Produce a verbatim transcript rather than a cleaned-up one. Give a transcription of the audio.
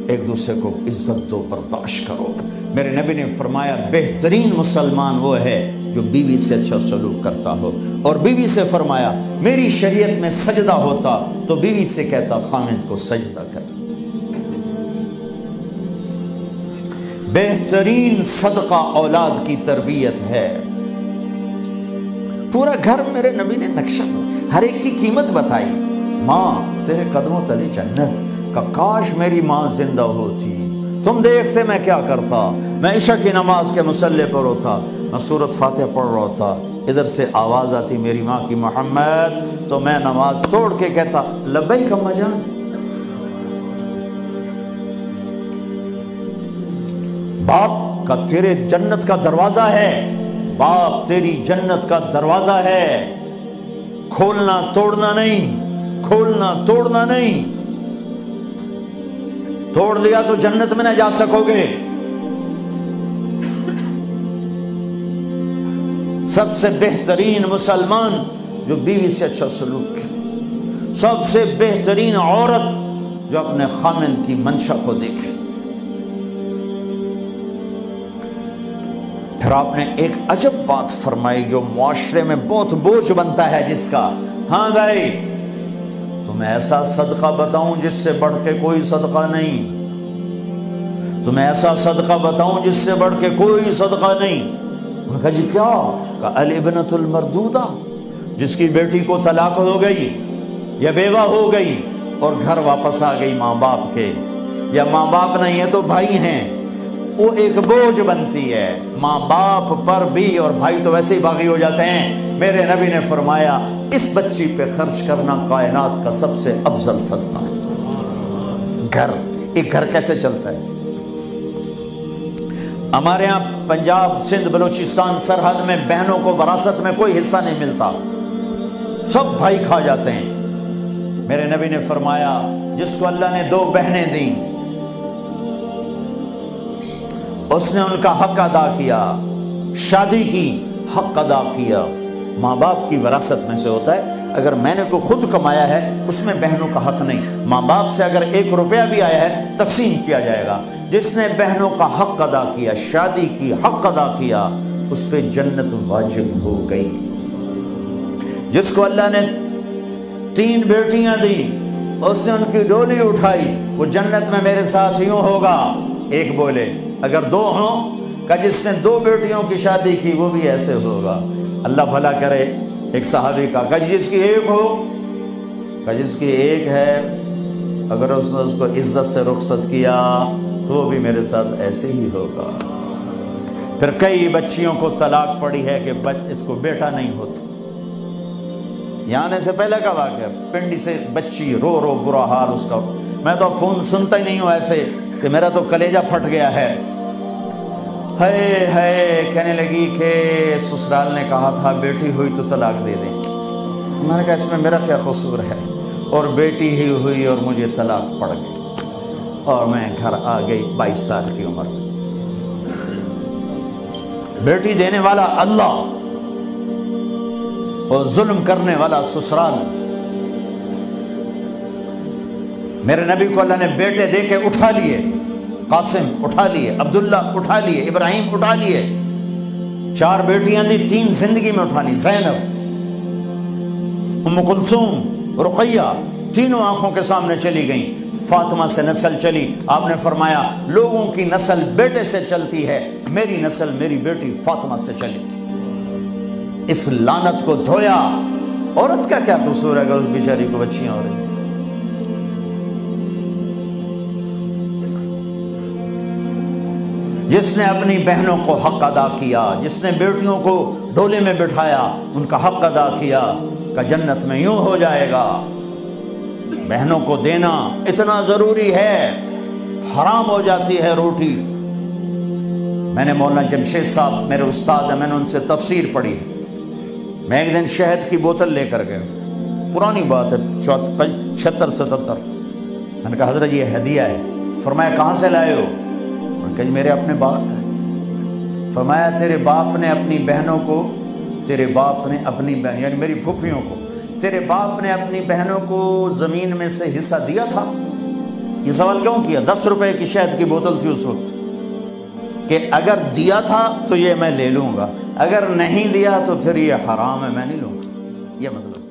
ایک دوسرے کو عزت دو، برداشت کرو۔ میرے نبی نے فرمایا بہترین مسلمان وہ ہے جو بیوی سے اچھا سلوک کرتا ہو، اور بیوی سے فرمایا میری شریعت میں سجدہ ہوتا تو بیوی سے کہتا خامد کو سجدہ کر۔ بہترین صدقہ اولاد کی تربیت ہے۔ پورا گھر میرے نبی نے نقشہ، ہر ایک کی قیمت بتائی۔ ماں تیرے قدموں تلے جنت، کا کاش میری ماں زندہ ہوتی، تم دیکھتے میں کیا کرتا، میں عشاء کی نماز کے مصلی پر ہوتا، میں سورۃ فاتحہ پڑھ رہا ہوتا، ادھر سے آواز آتی میری ماں کی محمد، تو میں نماز توڑ کے کہتا لبیک اماں جان۔ باپ کا تیرے جنت کا دروازہ ہے، باپ تیری جنت کا دروازہ ہے، کھولنا توڑنا نہیں، کھولنا توڑنا نہیں، توڑ دیا تو جنت میں نہ جا سکو گے۔ سب سے بہترین مسلمان جو بیوی سے اچھا سلوک کرے، سب سے بہترین عورت جو اپنے خامند کی منشا کو دیکھے۔ پھر آپ نے ایک عجب بات فرمائی جو معاشرے میں بہت بوجھ بنتا ہے جس کا، ہاں بھائی تمہیں ایسا صدقہ بتاؤں جس سے بڑھ کے کوئی صدقہ نہیں، تمہیں ایسا صدقہ بتاؤں جس سے بڑھ کے کوئی صدقہ نہیں۔ انہوں نے کہا جی کیا؟ کہا الابنۃ المردودہ، جس کی بیٹی کو طلاق ہو گئی یا بیوہ ہو گئی اور گھر واپس آ گئی ماں باپ کے، یا ماں باپ نہیں ہے تو بھائی ہیں، وہ ایک بوجھ بنتی ہے ماں باپ پر بھی، اور بھائی تو ویسے ہی باغی ہو جاتے ہیں۔ میرے نبی نے فرمایا اس بچی پہ خرچ کرنا کائنات کا سب سے افضل صدقہ ہے۔ گھر، ایک گھر کیسے چلتا ہے؟ ہمارے ہاں پنجاب، سندھ، بلوچستان سرحد میں بہنوں کو وراثت میں کوئی حصہ نہیں ملتا، سب بھائی کھا جاتے ہیں۔ میرے نبی نے فرمایا جس کو اللہ نے دو بہنیں دیں اس نے ان کا حق ادا کیا، شادی کی حق ادا کیا۔ ماں باپ کی وراثت میں سے ہوتا ہے، اگر میں نے کوئی خود کمایا ہے اس میں بہنوں کا حق نہیں، ماں باپ سے اگر ایک روپیہ بھی آیا ہے تقسیم کیا جائے گا۔ جس نے بہنوں کا حق ادا کیا، شادی کی حق ادا کیا، اس پہ جنت واجب ہو گئی۔ جس کو اللہ نے تین بیٹیاں دی، اس نے ان کی ڈولی اٹھائی، وہ جنت میں میرے ساتھ یوں ہوگا۔ ایک بولے اگر دو ہوں، کہ جس نے دو بیٹیوں کی شادی کی وہ بھی ایسے ہوگا۔ اللہ بھلا کرے۔ ایک صحابی کا کہ جس کی ایک ہو، کہ جس کی ایک ہے، اگر اس نے اس کو عزت سے رخصت کیا تو وہ بھی میرے ساتھ ایسے ہی ہوگا۔ پھر کئی بچیوں کو طلاق پڑی ہے کہ اس کو بیٹا نہیں ہوتا۔ یہاں آنے سے پہلے کا واقعہ، پنڈی سے بچی رو رو برا حال اس کا، میں تو فون سنتا ہی نہیں ہوں ایسے کہ میرا تو کلیجہ پھٹ گیا ہے۔ ہے ہے کہنے لگی کہ سسرال نے کہا تھا بیٹی ہوئی تو طلاق دے دیں۔ میں نے کہا اس میں میرا کیا قصور ہے، اور بیٹی ہی ہوئی اور مجھے طلاق پڑ گئی، اور میں گھر آ گئی بائیس سال کی عمر میں۔ بیٹی دینے والا اللہ اور ظلم کرنے والا سسرال۔ میرے نبی کو اللہ نے بیٹے دے کے اٹھا لیے، قاسم اٹھا لیے، عبداللہ اٹھا لیے، ابراہیم اٹھا لیے، چار بیٹیاں دی، تین زندگی میں اٹھا لی، زینب، ام کلثوم، رقیہ، تینوں آنکھوں کے سامنے چلی گئیں۔ فاطمہ سے نسل چلی، آپ نے فرمایا لوگوں کی نسل بیٹے سے چلتی ہے، میری نسل میری بیٹی فاطمہ سے چلی۔ اس لعنت کو دھویا۔ عورت کا کیا قصور ہے اگر اس بیچاری کو بچیاں ہو رہی؟ جس نے اپنی بہنوں کو حق ادا کیا، جس نے بیٹیوں کو ڈولے میں بٹھایا، ان کا حق ادا کیا، کہ جنت میں یوں ہو جائے گا۔ بہنوں کو دینا اتنا ضروری ہے، حرام ہو جاتی ہے روٹی۔ میں نے مولانا جمشید صاحب میرے استاد ہیں، میں نے ان سے تفسیر پڑھی۔ میں ایک دن شہد کی بوتل لے کر گیا، پرانی بات ہے، چھہتر ستتر۔ میں نے کہا حضرت یہ ہدیہ ہے۔ فرمایا کہاں سے لائے ہو؟ کہ میرے اپنے باپ کا ہے۔ فرمایا تیرے باپ نے اپنی بہنوں کو، تیرے باپ نے اپنی بہن یعنی میری پھوپھیوں کو، تیرے باپ نے اپنی بہنوں کو زمین میں سے حصہ دیا تھا؟ یہ سوال کیوں کیا؟ دس روپے کی شہد کی بوتل تھی اس وقت کہ اگر دیا تھا تو یہ میں لے لوں گا، اگر نہیں دیا تو پھر یہ حرام ہے، میں نہیں لوں گا، یہ مطلب